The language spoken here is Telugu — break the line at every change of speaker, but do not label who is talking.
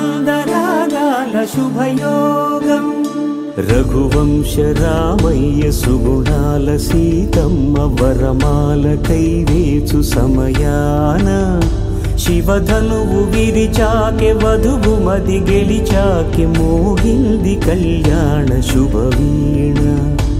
ఆనందరాగాల శుభయోగం రఘువంశ రామయ్య సుగుణాల సీతమ్మ వరమాల కైవేచు సమయాన శివధనువు విరిచాకె వధువు మది గెలిచాకె మోగింది కళ్యాణ శుభవీణ